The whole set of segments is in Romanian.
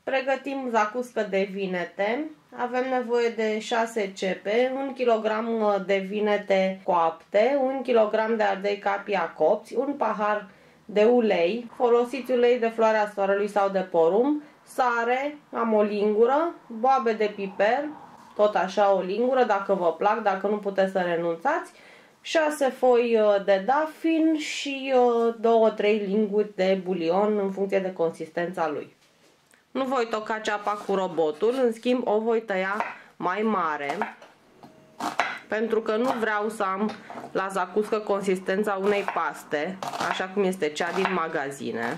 Pregătim zacuscă de vinete. Avem nevoie de 6 cepe, 1 kg de vinete coapte, 1 kg de ardei capia copți, un pahar de ulei. Folosiți ulei de floarea soarelui sau de porumb, sare, am o lingură, boabe de piper, tot așa o lingură dacă vă plac, dacă nu puteți să renunțați, 6 foi de dafin și 2-3 linguri de bulion în funcție de consistența lui. Nu voi toca ceapa cu robotul, în schimb o voi tăia mai mare, pentru că nu vreau să am la zacuscă consistența unei paste, așa cum este cea din magazine.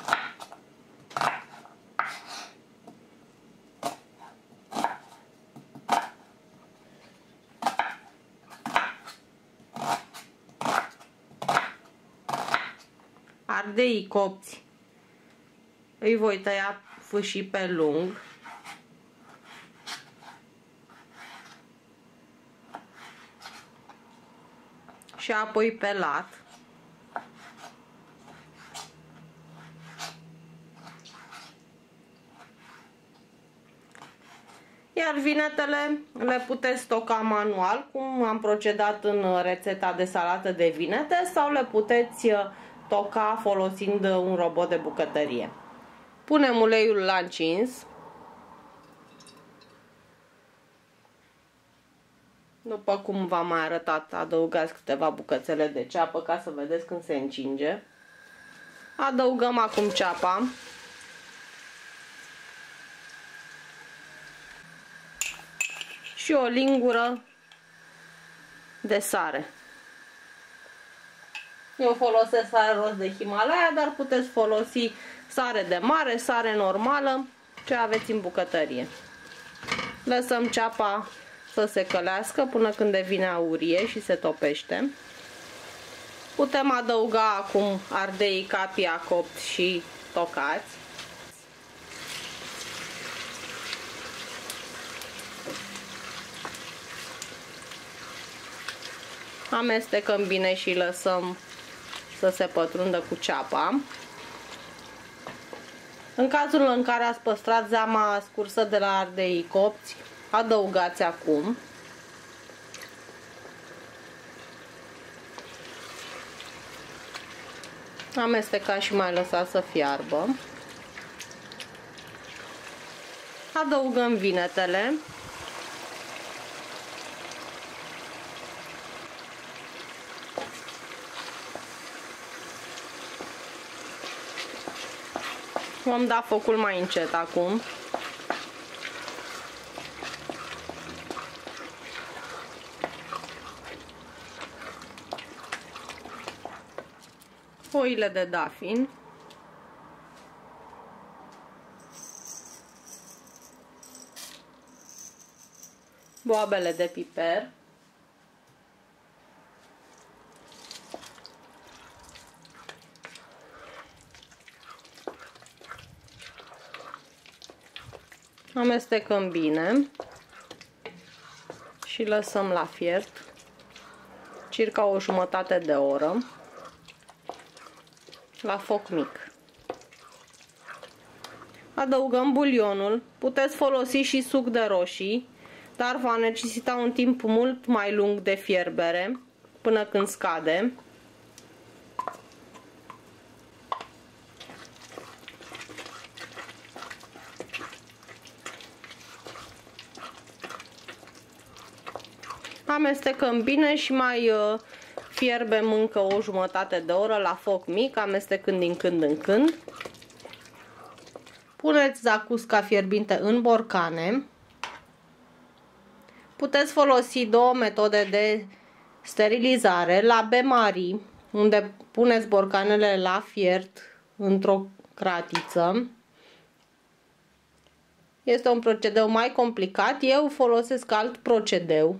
Ardeii copți îi voi tăia fâșii pe lung. Și apoi pe lat. Iar vinetele le puteți stoca manual, cum am procedat în rețeta de salată de vinete, sau le puteți toca folosind un robot de bucătărie. Punem uleiul la încins. După cum v-am mai arătat, adăugați câteva bucățele de ceapă ca să vedeți când se încinge. Adăugăm acum ceapa. Și o lingură de sare. Eu folosesc sare rost de Himalaya, dar puteți folosi sare de mare, sare normală, ce aveți în bucătărie. Lăsăm ceapa să se călească până când devine aurie și se topește. Putem adăuga acum ardeii capia copți și tocați. Amestecăm bine și lăsăm să se pătrundă cu ceapa. În cazul în care ați păstrat zeama scursă de la ardeii copți, adăugați acum. Amestecați și mai lăsați să fiarbă. Adăugăm vinetele. Vom da focul mai încet acum. Foile de dafin. Boabele de piper. Amestecăm bine și lăsăm la fiert circa o jumătate de oră la foc mic. Adăugăm bulionul, puteți folosi și suc de roșii, dar va necesita un timp mult mai lung de fierbere până când scade. Amestecăm bine și mai fierbem încă o jumătate de oră la foc mic, amestecând din când în când. Puneți zacusca fierbinte în borcane. Puteți folosi două metode de sterilizare. La bain-marie, unde puneți borcanele la fiert într-o cratiță. Este un procedeu mai complicat. Eu folosesc alt procedeu.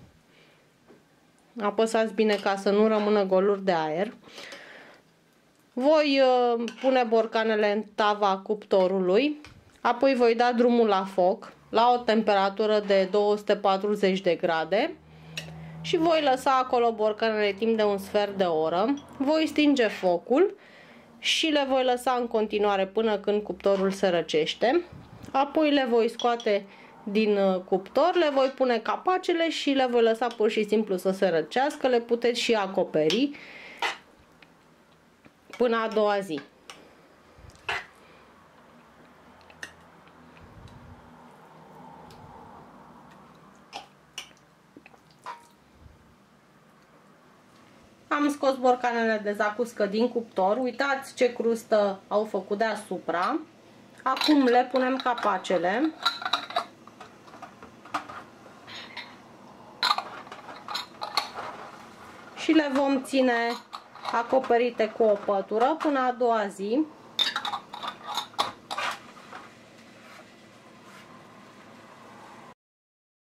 Apăsați bine ca să nu rămână goluri de aer. Voi pune borcanele în tava cuptorului, apoi voi da drumul la foc la o temperatură de 240 de grade și voi lăsa acolo borcanele timp de un sfert de oră. Voi stinge focul și le voi lăsa în continuare până când cuptorul se răcește. Apoi le voi scoate din cuptor, le voi pune capacele și le voi lăsa pur și simplu să se răcească. Le puteți și acoperi până a doua zi. Am scos borcanele de zacuscă din cuptor. Uitați ce crustă au făcut deasupra. Acum le punem capacele. Și le vom ține acoperite cu o pătură până a doua zi.